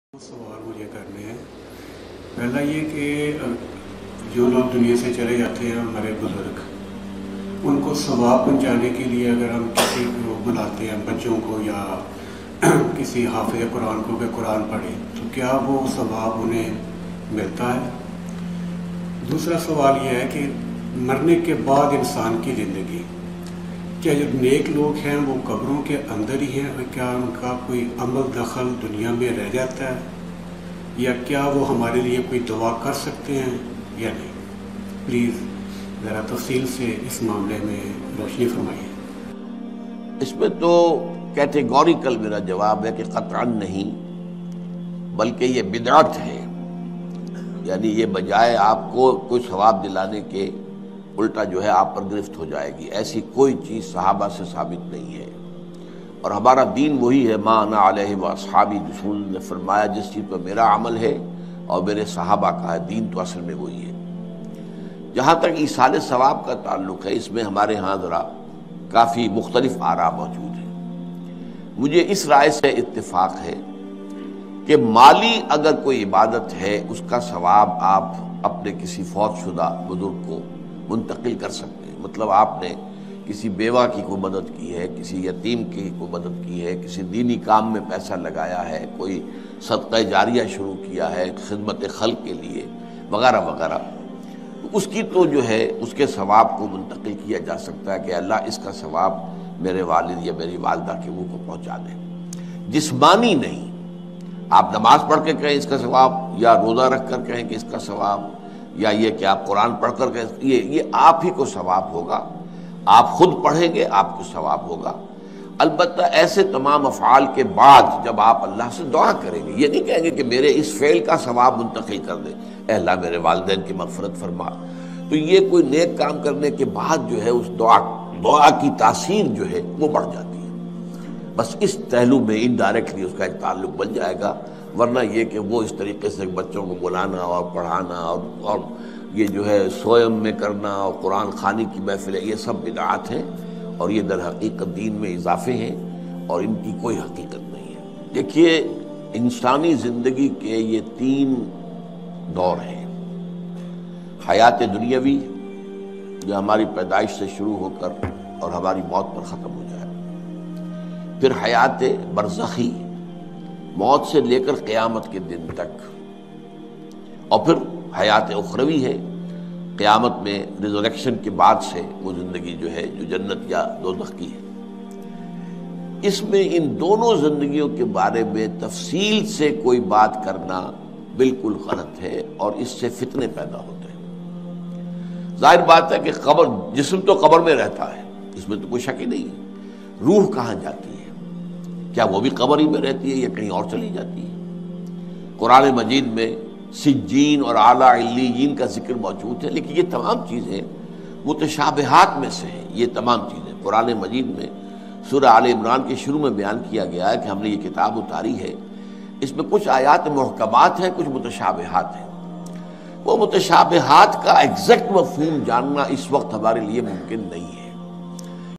سوال مجھے کرنے ہیں۔ پہلا یہ کہ جو لوگ دنیا سے چلے جاتے ہیں ہمارے بزرگ، ان کو ثواب پہنچانے کے لیے اگر ہم کسی کو بلاتے ہیں، بچوں کو یا کسی حافظ قرآن کو کہ قرآن پڑھے، تو کیا وہ ثواب انہیں ملتا ہے؟ دوسرا سوال یہ ہے کہ مرنے کے بعد انسان کی زندگی، کیا جو نیک لوگ ہیں وہ قبروں کے اندر ہی ہیں، اور کیا ان کا کوئی عمل دخل دنیا میں رہ جاتا ہے، یا کیا وہ ہمارے لیے کوئی دعا کر سکتے ہیں یا نہیں؟ پلیز ذرا تفصیل سے اس معاملے میں روشنی فرمائیے۔ اس میں تو کیٹیگوریکل میرا جواب ہے کہ قطعاً نہیں، بلکہ یہ بدعت ہے، یعنی یہ بجائے آپ کو کوئی ثواب دلانے کے الٹا جو ہے آپ پر گرفت ہو جائے گی۔ ایسی کوئی چیز صحابہ سے ثابت نہیں ہے، اور ہمارا دین وہی ہے، ما انا علیہ واصحابی، رسول نے فرمایا جس چیز پر میرا عمل ہے اور میرے صحابہ کا ہے، دین تو اصل میں وہی ہے۔ جہاں تک ایصال ثواب کا تعلق ہے، اس میں ہمارے ہاں ذرا کافی مختلف آراء موجود ہیں۔ مجھے اس رائے سے اتفاق ہے کہ مالی اگر کوئی عبادت ہے، اس کا ثواب آپ اپنے کسی فوت شدہ بزرگ کو منتقل کر سکتے ہیں۔ مطلب آپ نے کسی بیوہ کی کوئی مدد کی ہے، کسی یتیم کی کوئی مدد کی ہے، کسی دینی کام میں پیسہ لگایا ہے، کوئی صدقہ جاریہ شروع کیا ہے خدمت خلق کے لیے وغیرہ وغیرہ، تو اس کی تو جو ہے اس کے ثواب کو منتقل کیا جا سکتا ہے کہ اللہ اس کا ثواب میرے والد یا میری والدہ کے منہ کو پہنچا دے۔ جسمانی نہیں، آپ نماز پڑھ کے کہیں اس کا ثواب، یا روزہ رکھ کر کہیں کہ اس کا ثواب، یا یہ کہ آپ قرآن پڑھ کر کہیں، یہ آپ ہی کو ثواب ہوگا، آپ خود پڑھیں گے آپ کو ثواب ہوگا۔ البتہ ایسے تمام افعال کے بعد جب آپ اللہ سے دعا کریں گے، یہ نہیں کہیں گے کہ میرے اس فعل کا ثواب منتقل کر دے، اے اللہ میرے والدین کی مغفرت فرما، تو یہ کوئی نیک کام کرنے کے بعد جو ہے اس دعا کی تاثیر جو ہے وہ بڑھ جاتی ہے۔ بس اس پہلو میں انڈائریکٹلی اس کا ایک تعلق بن جائے گا، ورنہ یہ کہ وہ اس طریقے سے بچوں کو بلانا اور پڑھانا اور یہ جو ہے سوئم میں کرنا اور قرآن خوانی کی محفلیں، یہ سب بدعات ہیں، اور یہ در حقیقت دین میں اضافے ہیں، اور ان کی کوئی حقیقت نہیں ہے۔ دیکھیے، انسانی زندگی کے یہ تین دور ہیں: حیات دنیاوی جو ہماری پیدائش سے شروع ہو کر اور ہماری موت پر ختم ہو جائے، پھر حیات برزخی موت سے لے کر قیامت کے دن تک، اور پھر حیات اخروی ہے قیامت میں ریزریکشن کے بعد سے وہ زندگی جو ہے جو جنت یا دوزخ کی ہے۔ اس میں ان دونوں زندگیوں کے بارے میں تفصیل سے کوئی بات کرنا بالکل غلط ہے، اور اس سے فتنے پیدا ہوتے ہیں۔ ظاہر بات ہے کہ قبر، جسم تو قبر میں رہتا ہے، اس میں تو کوئی شک ہی نہیں ہے۔ روح کہاں جاتی ہے؟ کیا وہ بھی قبر ہی میں رہتی ہے یا کہیں اور چلی جاتی ہے؟ قرآن مجید میں سجین اور اعلیٰ علیین کا ذکر موجود ہے، لیکن یہ تمام چیزیں متشابہات میں سے ہیں۔ یہ تمام چیزیں قرآن مجید میں سورہ آل عمران کے شروع میں بیان کیا گیا ہے کہ ہم نے یہ کتاب اتاری ہے، اس میں کچھ آیات محکمات ہیں، کچھ متشابہات ہیں۔ وہ متشابہات کا ایگزیکٹ مفہوم جاننا اس وقت ہمارے لیے ممکن نہیں ہے۔